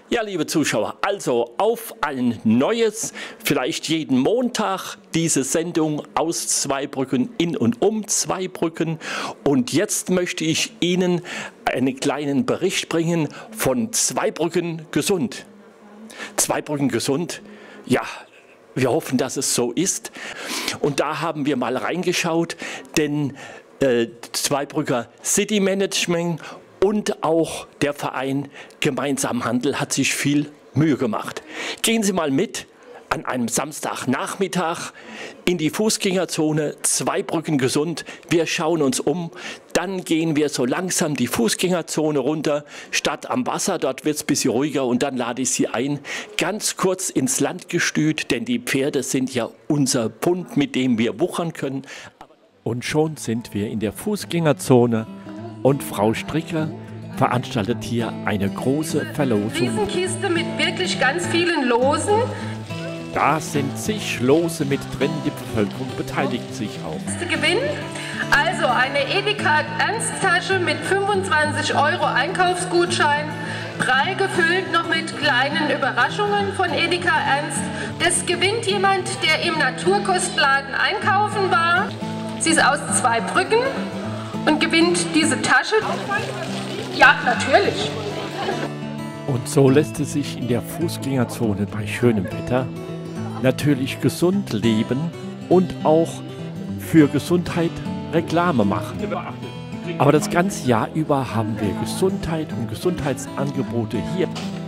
Ja, liebe Zuschauer, also auf ein neues, vielleicht jeden Montag, diese Sendung aus Zweibrücken, in und um Zweibrücken. Und jetzt möchte ich Ihnen einen kleinen Bericht bringen von Zweibrücken gesund. Zweibrücken gesund, ja, wir hoffen, dass es so ist. Und da haben wir mal reingeschaut, denn Zweibrücker City Management und auch der Verein Gemeinsam Handel hat sich viel Mühe gemacht. Gehen Sie mal mit an einem Samstagnachmittag in die Fußgängerzone Zweibrücken gesund. Wir schauen uns um. Dann gehen wir so langsam die Fußgängerzone runter, Stadt am Wasser. Dort wird es ein bisschen ruhiger und dann lade ich Sie ein, ganz kurz ins Landgestüt, denn die Pferde sind ja unser Bund, mit dem wir wuchern können. Und schon sind wir in der Fußgängerzone. Und Frau Stricker veranstaltet hier eine große Verlosung. Riesenkiste mit wirklich ganz vielen Losen. Da sind zig Lose mit drin, die Bevölkerung beteiligt sich auch. Gewinn, also eine Edeka Ernsttasche mit 25 € Einkaufsgutschein, prall gefüllt noch mit kleinen Überraschungen von Edeka Ernst. Das gewinnt jemand, der im Naturkostladen einkaufen war. Sie ist aus Zweibrücken und gewinnt diese Tasche. Ja, natürlich. Und so lässt es sich in der Fußgängerzone bei schönem Wetter natürlich gesund leben und auch für Gesundheit Reklame machen. Aber das ganze Jahr über haben wir Gesundheit und Gesundheitsangebote hier.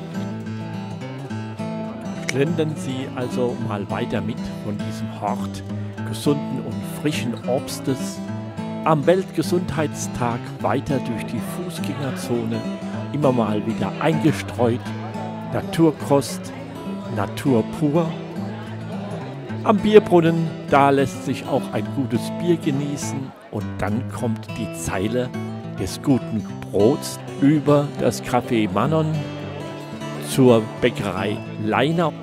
Schlendern Sie also mal weiter mit von diesem Hort gesunden und frischen Obstes am Weltgesundheitstag weiter durch die Fußgängerzone, immer mal wieder eingestreut, Naturkost, Natur pur. Am Bierbrunnen, da lässt sich auch ein gutes Bier genießen und dann kommt die Zeile des guten Brots über das Café Manon zur Bäckerei Leiner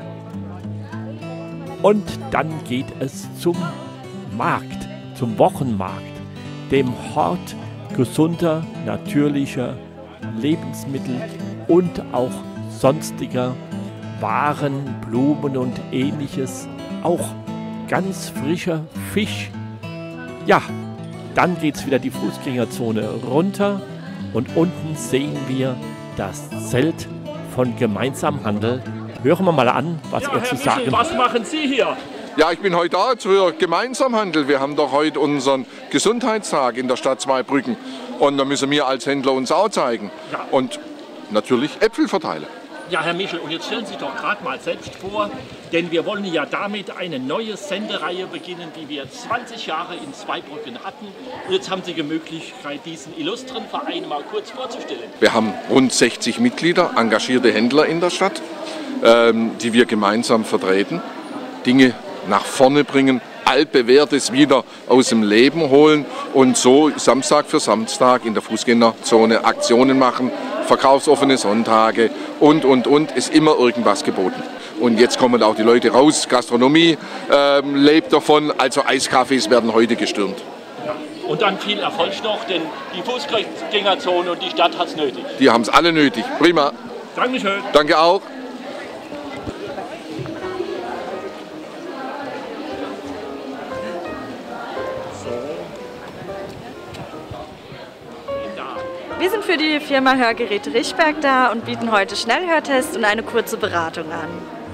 und dann geht es zum Markt, zum Wochenmarkt, dem Hort gesunder, natürlicher Lebensmittel und auch sonstiger Waren, Blumen und ähnliches, auch ganz frischer Fisch. Ja, dann geht es wieder die Fußgängerzone runter und unten sehen wir das Zelt von Gemeinsam Handel. Hören wir mal an, was er zu sagen hat. Was machen Sie hier? Ja, ich bin heute da für Gemeinsam Handel. Wir haben doch heute unseren Gesundheitstag in der Stadt Zweibrücken. Und da müssen wir als Händler uns auch zeigen. Ja. Und natürlich Äpfel verteilen. Ja, Herr Michel, und jetzt stellen Sie sich doch gerade mal selbst vor, denn wir wollen ja damit eine neue Sendereihe beginnen, die wir 20 Jahre in Zweibrücken hatten. Und jetzt haben Sie die Möglichkeit, diesen illustren Verein mal kurz vorzustellen. Wir haben rund 60 Mitglieder, engagierte Händler in der Stadt, die wir gemeinsam vertreten, Dinge nach vorne bringen, altbewährtes wieder aus dem Leben holen und so Samstag für Samstag in der Fußgängerzone Aktionen machen, verkaufsoffene Sonntage und. Ist immer irgendwas geboten. Und jetzt kommen auch die Leute raus, Gastronomie lebt davon, also Eiskaffees werden heute gestürmt. Und dann viel Erfolg noch, denn die Fußgängerzone und die Stadt hat es nötig. Die haben es alle nötig. Prima. Dankeschön. Danke auch. Wir sind für die Firma Hörgeräte Richtberg da und bieten heute Schnellhörtests und eine kurze Beratung an.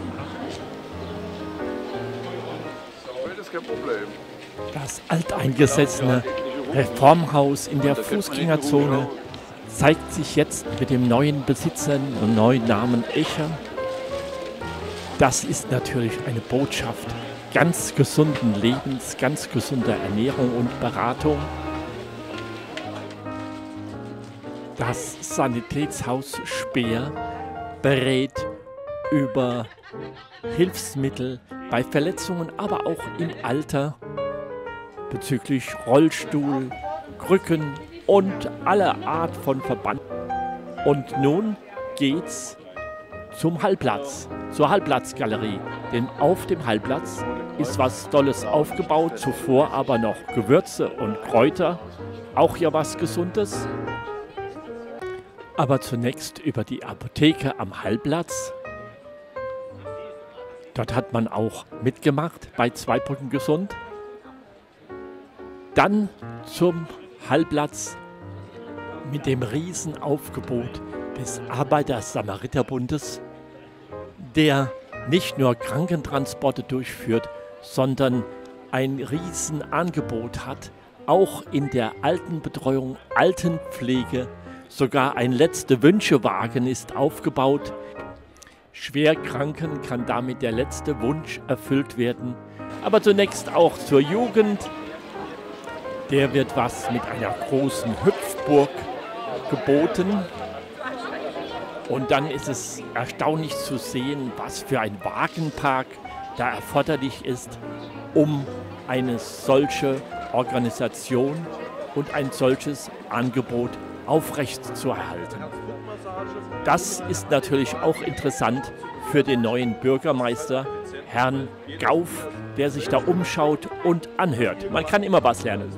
Das ist kein Problem. Das alteingesessene Reformhaus in der Fußgängerzone zeigt sich jetzt mit dem neuen Besitzer und neuen Namen Echer. Das ist natürlich eine Botschaft ganz gesunden Lebens, ganz gesunder Ernährung und Beratung. Das Sanitätshaus Speer berät über Hilfsmittel bei Verletzungen, aber auch im Alter bezüglich Rollstuhl, Krücken und aller Art von Verband. Und nun geht's zum Hallplatz, zur Hallplatzgalerie. Denn auf dem Hallplatz ist was Tolles aufgebaut, zuvor aber noch Gewürze und Kräuter, auch ja was Gesundes. Aber zunächst über die Apotheke am Hallplatz. Dort hat man auch mitgemacht bei Zweibrücken gesund. Dann zum Hallplatz mit dem Riesenaufgebot des Arbeiter-Samariter-Bundes, der nicht nur Krankentransporte durchführt, sondern ein Riesenangebot hat, auch in der Altenbetreuung, Altenpflege. Sogar ein Letzte-Wünsche-Wagen ist aufgebaut. Schwerkranken kann damit der letzte Wunsch erfüllt werden. Aber zunächst auch zur Jugend. Der wird was mit einer großen Hüpfburg geboten. Und dann ist es erstaunlich zu sehen, was für ein Wagenpark da erforderlich ist, um eine solche Organisation und ein solches Angebot aufrechtzuerhalten. Das ist natürlich auch interessant für den neuen Bürgermeister, Herrn Gauff, der sich da umschaut und anhört. Man kann immer was lernen.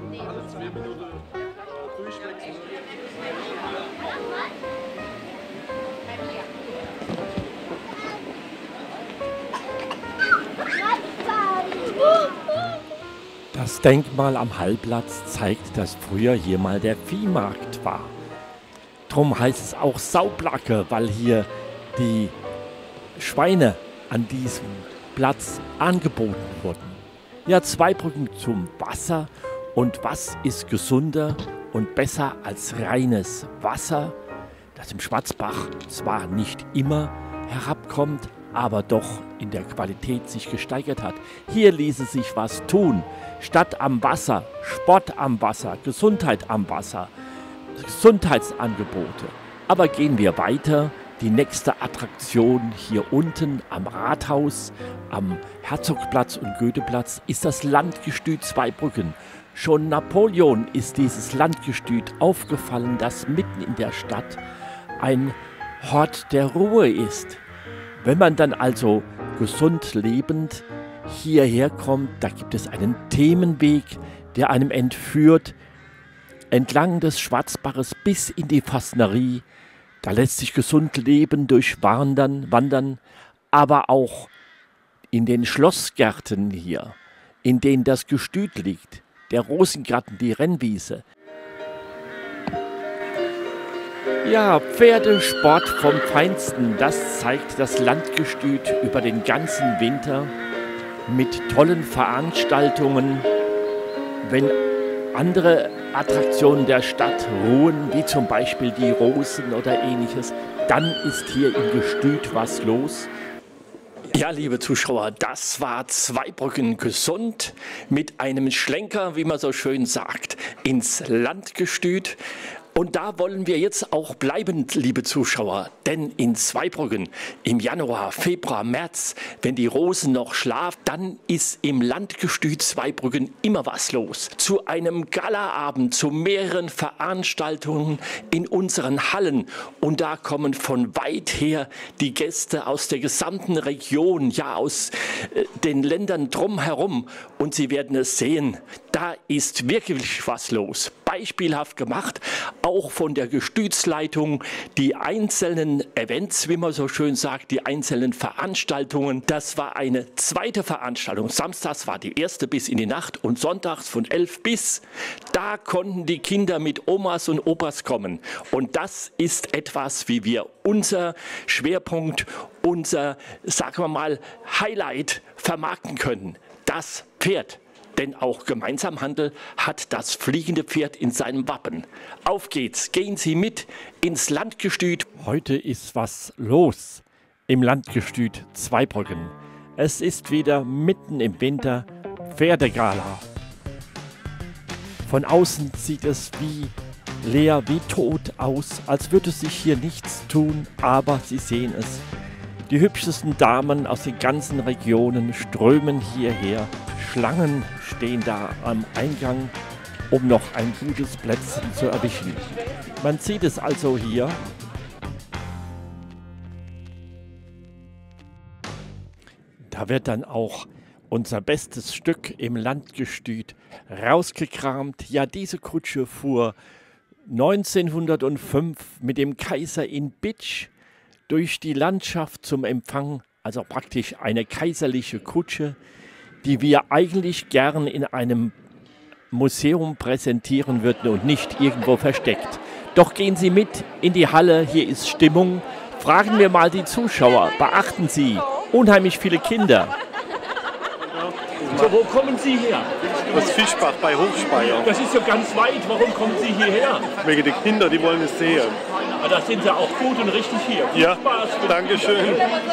Das Denkmal am Hallplatz zeigt, dass früher hier mal der Viehmarkt war. Drum heißt es auch Saublacke, weil hier die Schweine an diesem Platz angeboten wurden. Ja, Zweibrücken zum Wasser. Und was ist gesunder und besser als reines Wasser, das im Schwarzbach zwar nicht immer herabkommt, aber doch in der Qualität sich gesteigert hat. Hier ließe sich was tun. Stadt am Wasser, Sport am Wasser, Gesundheit am Wasser, Gesundheitsangebote. Aber gehen wir weiter. Die nächste Attraktion hier unten am Rathaus, am Herzogplatz und Goetheplatz ist das Landgestüt Zweibrücken. Schon Napoleon ist dieses Landgestüt aufgefallen, das mitten in der Stadt ein Hort der Ruhe ist. Wenn man dann also gesund lebend hierher kommt, da gibt es einen Themenweg, der einem entführt, entlang des Schwarzbaches bis in die Fastnerie. Da lässt sich gesund leben durch Wandern, aber auch in den Schlossgärten hier, in denen das Gestüt liegt, der Rosengarten, die Rennwiese. Ja, Pferdesport vom Feinsten, das zeigt das Landgestüt über den ganzen Winter mit tollen Veranstaltungen. Wenn andere Attraktionen der Stadt ruhen, wie zum Beispiel die Rosen oder ähnliches, dann ist hier im Gestüt was los. Ja, liebe Zuschauer, das war Zweibrücken gesund mit einem Schlenker, wie man so schön sagt, ins Landgestüt. Und da wollen wir jetzt auch bleiben, liebe Zuschauer, denn in Zweibrücken im Januar, Februar, März, wenn die Rosen noch schlafen, dann ist im Landgestüt Zweibrücken immer was los. Zu einem Galaabend, zu mehreren Veranstaltungen in unseren Hallen. Und da kommen von weit her die Gäste aus der gesamten Region, ja aus den Ländern drumherum. Und Sie werden es sehen, da ist wirklich was los. Beispielhaft gemacht, auch von der Gestütsleitung, die einzelnen Events, wie man so schön sagt, die einzelnen Veranstaltungen. Das war eine zweite Veranstaltung. Samstags war die erste bis in die Nacht und sonntags von 11 bis. Da konnten die Kinder mit Omas und Opas kommen. Und das ist etwas, wie wir unser Schwerpunkt, unser, sagen wir mal, Highlight vermarkten können. Das Pferd. Denn auch Gemeinsamhandel hat das fliegende Pferd in seinem Wappen. Auf geht's, gehen Sie mit ins Landgestüt. Heute ist was los im Landgestüt Zweibrücken. Es ist wieder mitten im Winter Pferdegala. Von außen sieht es wie leer, wie tot aus, als würde sich hier nichts tun, aber Sie sehen es. Die hübschesten Damen aus den ganzen Regionen strömen hierher. Schlangen stehen da am Eingang, um noch ein gutes Plätzchen zu erwischen. Man sieht es also hier. Da wird dann auch unser bestes Stück im Landgestüt rausgekramt. Ja, diese Kutsche fuhr 1905 mit dem Kaiser in Bitsch durch die Landschaft zum Empfang, also praktisch eine kaiserliche Kutsche, die wir eigentlich gern in einem Museum präsentieren würden und nicht irgendwo versteckt. Doch gehen Sie mit in die Halle, hier ist Stimmung. Fragen wir mal die Zuschauer, beachten Sie, unheimlich viele Kinder. So, wo kommen Sie her? Aus Fischbach bei Hochspeyer. Das ist ja ganz weit. Warum kommen Sie hierher? Wegen der Kinder, die wollen es sehen. Ah, da sind Sie auch gut und richtig hier. Viel Ja, Spaß. danke schön.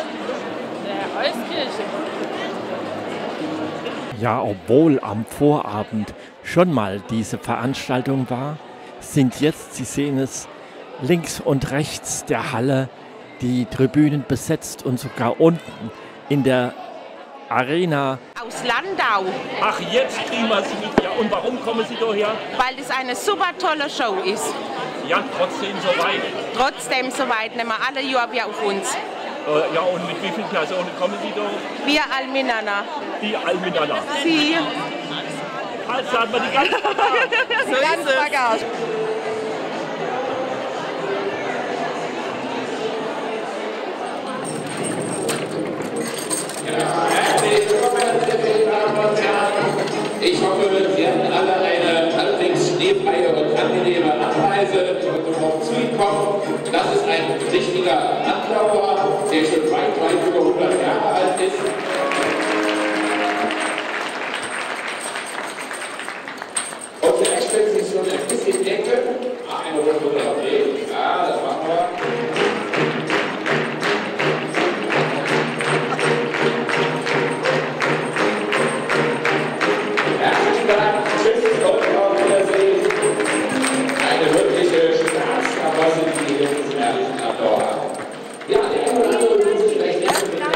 Ja, obwohl am Vorabend schon mal diese Veranstaltung war, sind jetzt, Sie sehen es, links und rechts der Halle die Tribünen besetzt und sogar unten in der Arena. Aus Landau, Ach, jetzt kriegen wir Sie mit. Ja, und warum kommen Sie hierher? weil es eine super tolle Show ist. Ja, trotzdem so weit. Trotzdem soweit nehmen wir alle Jahre wieder auf uns. Ja, und mit wie vielen Personen kommen Sie da? Wir all miteinander. Die Alminaner. Sie. Also hat man die ganze So ganz vergaß. Ich hoffe, Sie hatten alle eine halbwegs schneefreie und angenehme Abreise und auf zu Ihnen kommen. Das ist ein richtiger Landlaufer, der schon weit über 100 Jahre alt ist. Und vielleicht stellt sich schon ein bisschen Ecke. Eine Runde drehen. Ja, das machen wir. Herzlichen Dank, tschüss und auf Wiedersehen. Eine wirkliche Staatskarosse, die wir jetzt herrlichen Outdoor haben. Ja, der eine oder andere will sich vielleicht nicht mit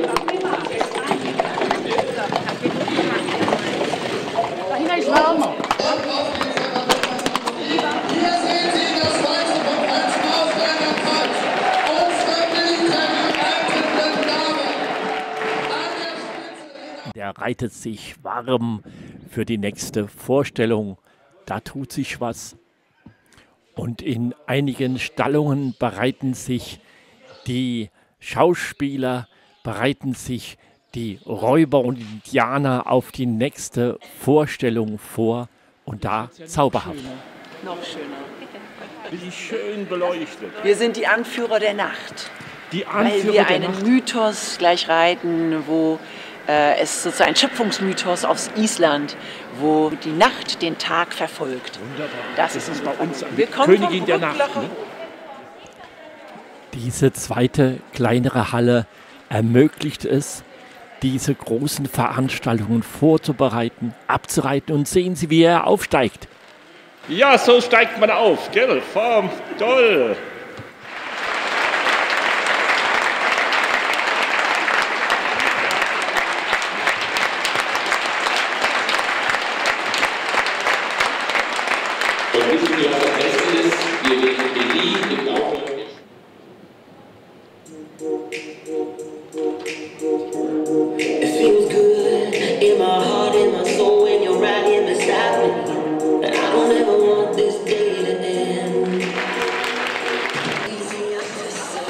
Hier sehen Sie das Weiße vom Prinzen aus Rheinland-Pfalz. Unsere militärisch leitenden Damen. An der Spitze Der reitet sich warm für die nächste Vorstellung. Da tut sich was. Und in einigen Stallungen bereiten sich die Schauspieler, bereiten sich die Räuber und Indianer auf die nächste Vorstellung vor. Und da zauberhaft. Noch schöner. Wie schön beleuchtet. Wir sind die Anführer der Nacht, Die weil Anführer wir der einen Nacht. Mythos gleich reiten, wo es sozusagen ein Schöpfungsmythos aus Island, wo die Nacht den Tag verfolgt. Wunderbar. Das Das ist ist bei uns Wir die kommen Königin vom der Nacht. Rücklachen. Ne? Diese zweite, kleinere Halle ermöglicht es, diese großen Veranstaltungen vorzubereiten, abzureiten. Und sehen Sie, wie er aufsteigt. Ja, so steigt man auf, gell? Form, toll. Und wissen Sie, was das Beste ist? Wir legen nie im Laufe. It feels good in my heart, in my soul when you're right here beside me. And I don't ever want this day to end. Easier to say.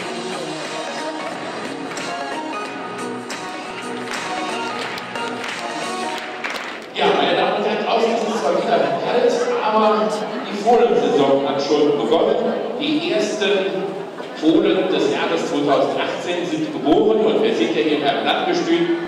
Ja, meine Damen und Herren, draußen ist es zwar wieder kalt, aber die Fohlensaison hat schon begonnen. Die ersten Fohlen des Jahres 2018 sind geboren und wir sind ja hier beim Landgestüt.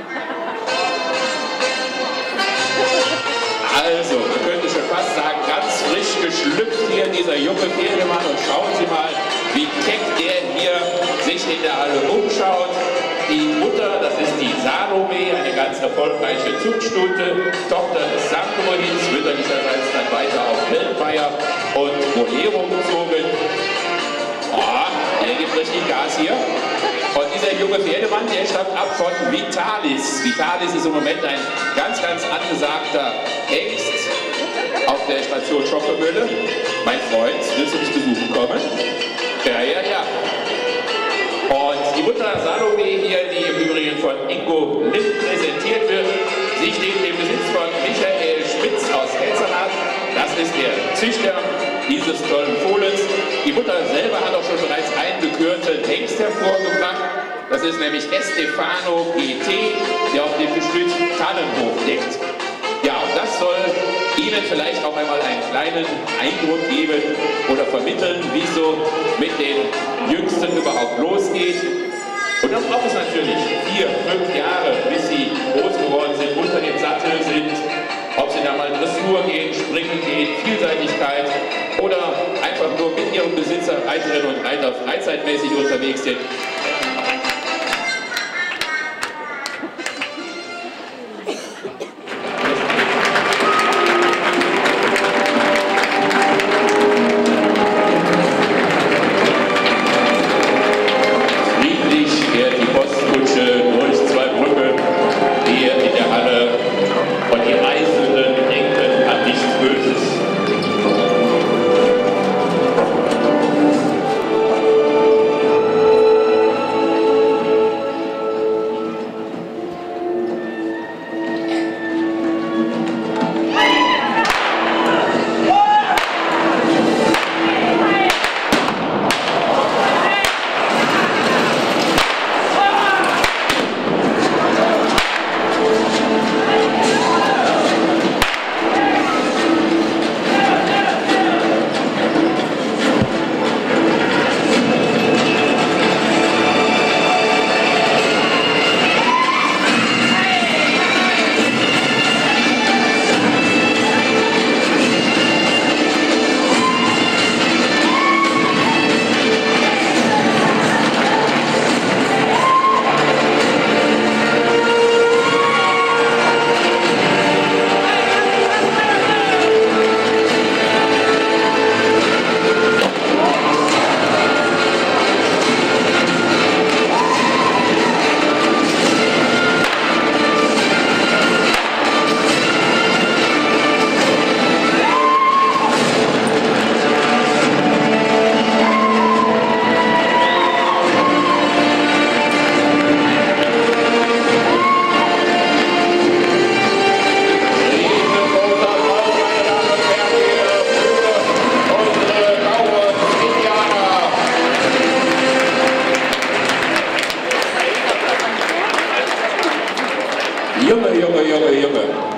Also, man könnte schon fast sagen, ganz frisch geschlüpft hier dieser junge Pferdemann und schauen Sie mal, wie keck der hier sich in der Halle umschaut. Die Mutter, das ist die Salome, eine ganz erfolgreiche Zugstunde, Tochter des Sandro-Hits, mütterlicherseits dann weiter auf Weltmeier und Bolero gezogen. Der gibt richtig Gas hier. Und dieser junge Pferdemann, der stammt ab von Vitalis. Vitalis ist im Moment ein ganz, ganz angesagter Hengst auf der Station Schockemühle. Mein Freund, willst du mich besuchen kommen? Ja, ja, ja. Und die Mutter Salome hier, die im Übrigen von Ingo Lipp präsentiert wird, sie steht im Besitz von Michael Spitz aus Elsenach. Das ist der Züchter dieses tollen Fohlens. Die Mutter selber hat auch schon bereits einen gekürten Hengst hervorgebracht. Das ist nämlich Estefano GT, der auf dem Gestüt Tannenhof deckt. Ja, und das soll Ihnen vielleicht auch einmal einen kleinen Eindruck geben oder vermitteln, wie es so mit den Jüngsten überhaupt losgeht. Und dann braucht es natürlich 4, 5 Jahre, bis sie groß geworden sind, unter dem Sattel sind, ob sie da mal Dressur gehen, Springen gehen, Vielseitigkeit oder einfach nur mit ihrem Besitzer, Reiterinnen und Reiter freizeitmäßig unterwegs sind. Junge.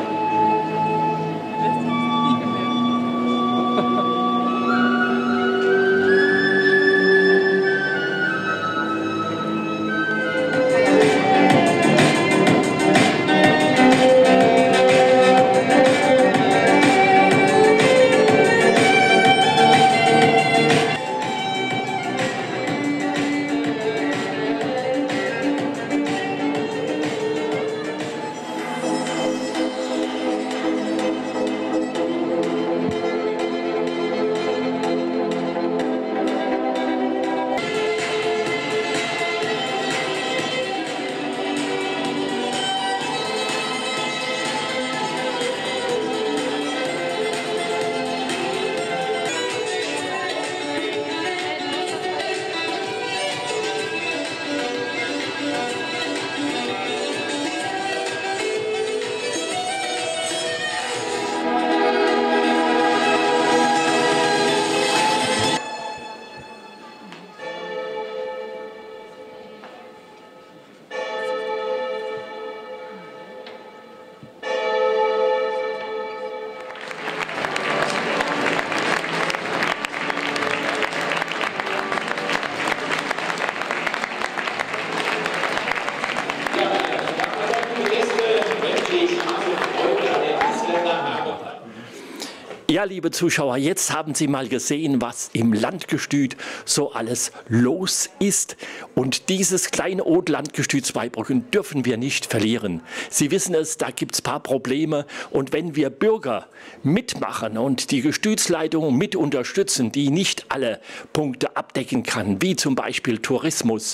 Ja, liebe Zuschauer, jetzt haben Sie mal gesehen, was im Landgestüt so alles los ist. Und dieses kleine Landgestüt Zweibrücken dürfen wir nicht verlieren. Sie wissen es, da gibt es ein paar Probleme. Und wenn wir Bürger mitmachen und die Gestütsleitung mit unterstützen, die nicht alle Punkte abdecken kann, wie zum Beispiel Tourismus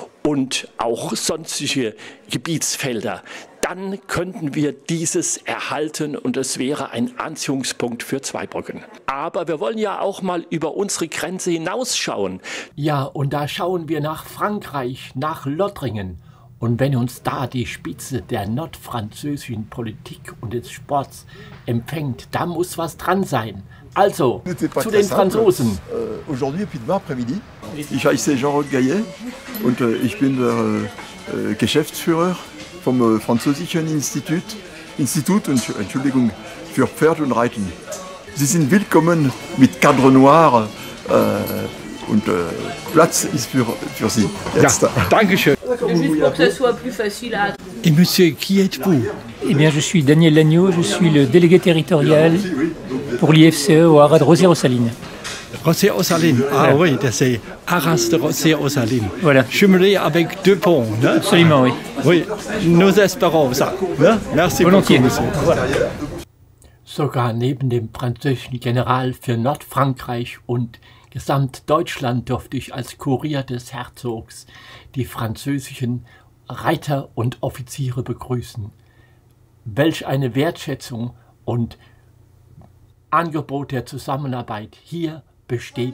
und auch sonstige Gebietsfelder, dann könnten wir dieses erhalten und es wäre ein Anziehungspunkt für Zweibrücken. Aber wir wollen ja auch mal über unsere Grenze hinausschauen. Ja, und da schauen wir nach Frankreich, nach Lothringen. Und wenn uns da die Spitze der nordfranzösischen Politik und des Sports empfängt, da muss was dran sein. Also, zu den Franzosen. Aujourd'hui et puis demain après-midi. Ich heiße Jean-Rod Gaillet und ich bin der Geschäftsführer vom französischen Institut und Entschuldigung, für Pferd und Reiten. Sie sind willkommen mit Cadre Noir und Platz ist für Sie. Jetzt. Ja, danke schön. Et monsieur, qui êtes-vous? Eh bien, je suis Daniel Lagneau, je suis le délégué territorial pour l'IFCE au Haras de Rosières-aux-Salines. Rosières-aux-Salines, ah oui, c'est Arras de Rosières-aux-Salines. Voilà. Jumelé avec 2 ponts, ne? Absolument, oui. Oui, nous espérons ça. Ne? Merci Volontiers. beaucoup, monsieur. Voilà. Sogar neben dem französischen General für Nordfrankreich und Gesamtdeutschland durfte ich als Kurier des Herzogs die französischen Reiter und Offiziere begrüßen. Welch eine Wertschätzung und Angebot der Zusammenarbeit hier besteht.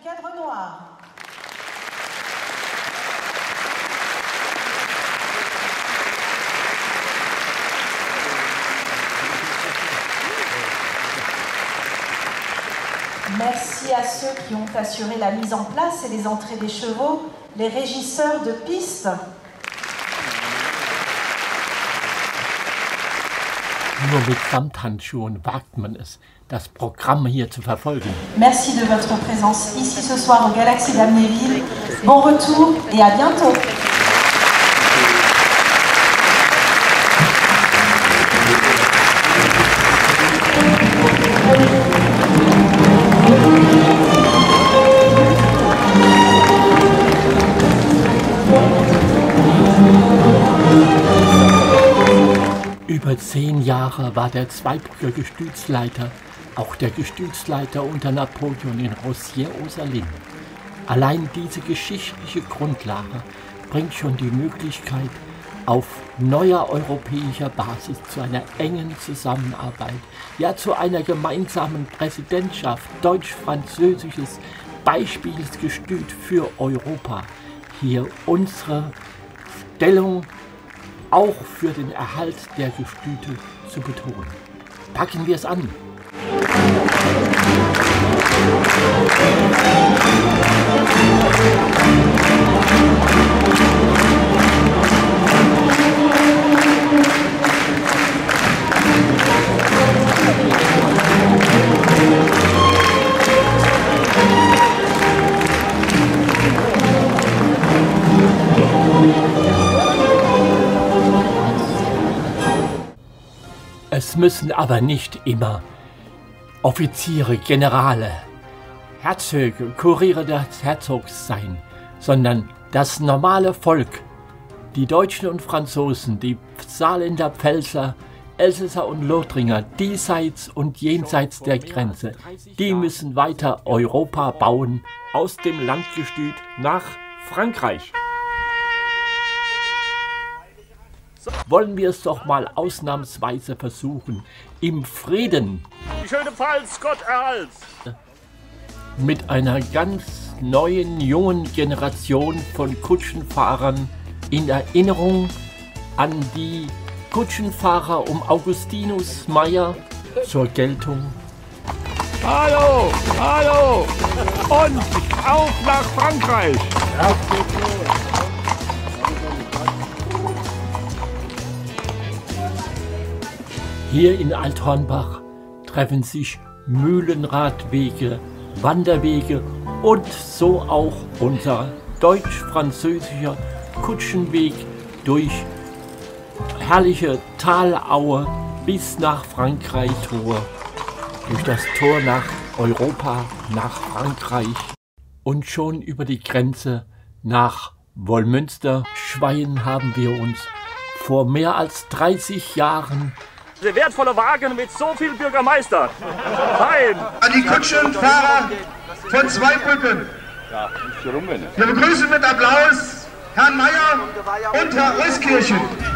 Merci à ceux qui ont assuré la mise en place et les entrées des chevaux, les régisseurs de piste. Nur mit Samthandschuhen wagt man es, das Programm hier zu verfolgen. Merci de votre présence ici ce soir au Galaxy d'Amnéville. Bon retour et à bientôt. Über 10 Jahre war der Zweibrücker Gestütsleiter, auch der Gestütsleiter unter Napoleon in Rosières-aux-Salines. Allein diese geschichtliche Grundlage bringt schon die Möglichkeit, auf neuer europäischer Basis zu einer engen Zusammenarbeit, ja zu einer gemeinsamen Präsidentschaft deutsch-französisches Beispielsgestüt für Europa, hier unsere Stellung auch für den Erhalt der Gestüte zu betonen. Packen wir es an! Es müssen aber nicht immer Offiziere, Generale, Herzöge, Kuriere des Herzogs sein, sondern das normale Volk, die Deutschen und Franzosen, die Saarländer, Pfälzer, Elsässer und Lothringer, diesseits und jenseits der Grenze, die müssen weiter Europa bauen, aus dem Landgestüt nach Frankreich. Wollen wir es doch mal ausnahmsweise versuchen, im Frieden. Die schöne Pfalz, Gott erhalts! Mit einer ganz neuen, jungen Generation von Kutschenfahrern in Erinnerung an die Kutschenfahrer um Augustinus Meyer zur Geltung. Hallo, hallo und auf nach Frankreich! Hier in Althornbach treffen sich Mühlenradwege, Wanderwege und so auch unser deutsch-französischer Kutschenweg durch herrliche Talaue bis nach Frankreich Tor, durch das Tor nach Europa, nach Frankreich und schon über die Grenze nach Wollmünster. Schweyen haben wir uns vor mehr als 30 Jahren Der wertvolle Wagen mit so viel Bürgermeister. Fein! Die Kutschenfahrer von Zweibrücken. Wir begrüßen mit Applaus Herrn Meyer und Herr Euskirchen.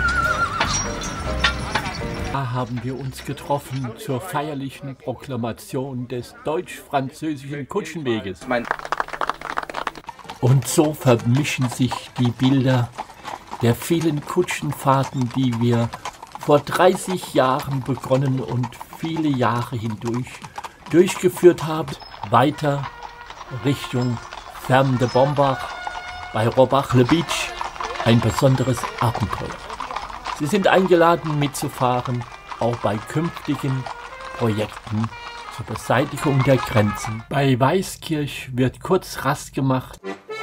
Da haben wir uns getroffen zur feierlichen Proklamation des deutsch-französischen Kutschenweges. Und so vermischen sich die Bilder, der vielen Kutschenfahrten, die wir vor 30 Jahren begonnen und viele Jahre hindurch durchgeführt haben, weiter Richtung Ferme-de-Bombach bei Robbach-le-Beach, ein besonderes Abenteuer. Sie sind eingeladen mitzufahren, auch bei künftigen Projekten zur Beseitigung der Grenzen. Bei Weißkirch wird kurz Rast gemacht.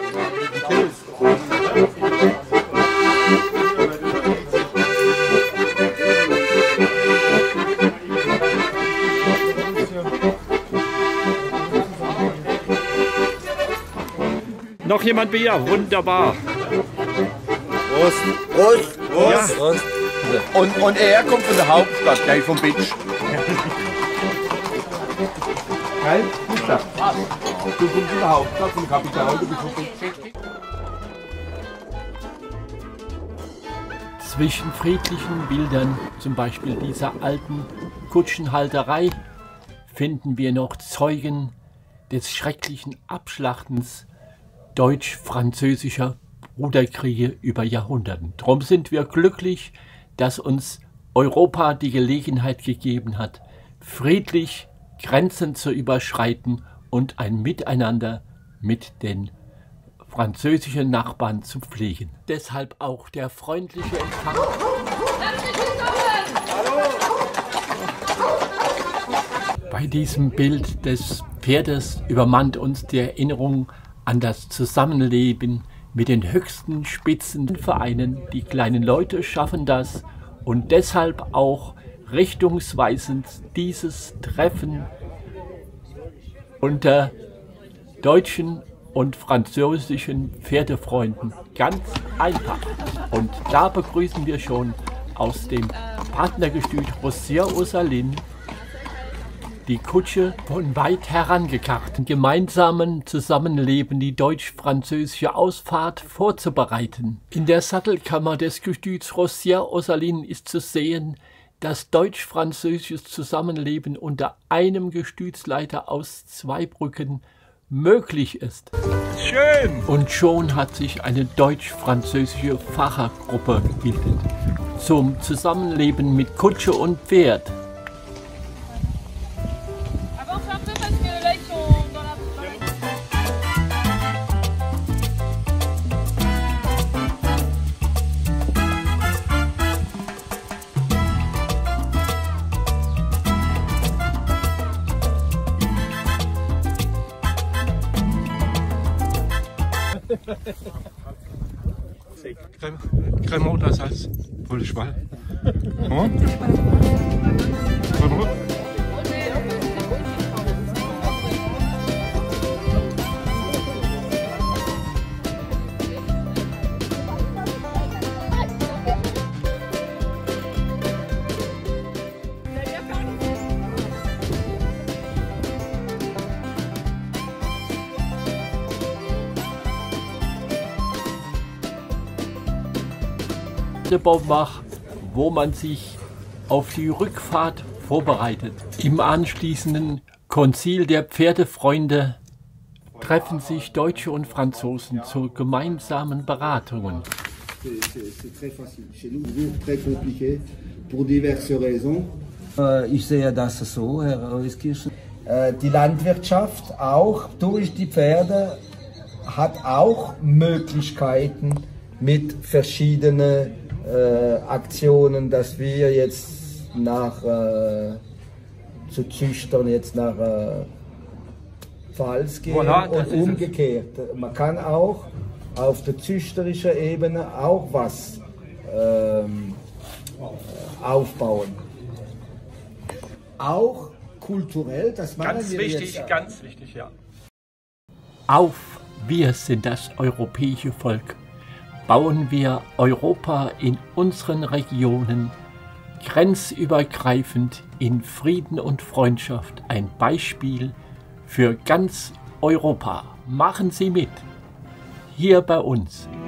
Noch jemand Bier? Wunderbar. Prost. Prost. Prost. Ja. Prost. Und er kommt von der Hauptstadt, gleich vom Bitsch. Geil? Du kommst von der Hauptstadt, vom Kapital, du bist vom Bitsch. Zwischen friedlichen Bildern, zum Beispiel dieser alten Kutschenhalterei, finden wir noch Zeugen des schrecklichen Abschlachtens deutsch-französischer Bruderkriege über Jahrhunderten. Darum sind wir glücklich, dass uns Europa die Gelegenheit gegeben hat, friedlich Grenzen zu überschreiten und ein Miteinander mit den französischen Nachbarn zu pflegen. Deshalb auch der freundliche Empfang. Bei diesem Bild des Pferdes übermannt uns die Erinnerung an das Zusammenleben mit den höchsten Spitzenvereinen. Die kleinen Leute schaffen das und deshalb auch richtungsweisend dieses Treffen unter deutschen und französischen Pferdefreunden. Ganz einfach. Und da begrüßen wir schon aus dem Partnergestüt Rosières-Ursulines die Kutsche von weit herangekarrt, im gemeinsamen Zusammenleben die deutsch-französische Ausfahrt vorzubereiten. In der Sattelkammer des Gestüts Rosières-Ursulines ist zu sehen, dass deutsch-französisches Zusammenleben unter einem Gestütsleiter aus Zweibrücken möglich ist. Schön! Und schon hat sich eine deutsch-französische Fahrergruppe gebildet zum Zusammenleben mit Kutsche und Pferd. Crème au la salse pour le cheval. Bombach, wo man sich auf die Rückfahrt vorbereitet. Im anschließenden Konzil der Pferdefreunde treffen sich Deutsche und Franzosen zu gemeinsamen Beratungen. Ich sehe das so, Herr Euskirchen. Die Landwirtschaft auch durch die Pferde hat auch Möglichkeiten mit verschiedenen Aktionen, dass wir jetzt zu Züchtern jetzt nach Pfalz gehen und umgekehrt. Man kann auch auf der züchterischen Ebene auch was aufbauen. Auch kulturell, das machen ganz wir wichtig, jetzt. Ganz wichtig, ja. Auf, wir sind das europäische Volk. Bauen wir Europa in unseren Regionen grenzübergreifend in Frieden und Freundschaft ein Beispiel für ganz Europa. Machen Sie mit, hier bei uns.